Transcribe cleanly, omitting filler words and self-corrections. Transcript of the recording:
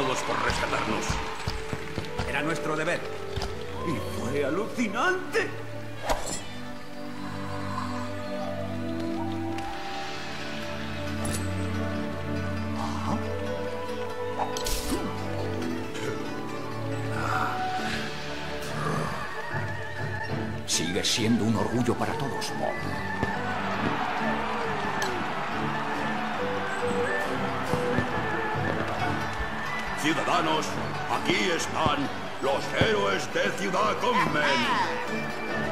todos por rescatarnos. Era nuestro deber. Y fue alucinante. Sigue siendo un orgullo para todos, Mom. Ciudadanos, aquí están los héroes de Ciudad Conven.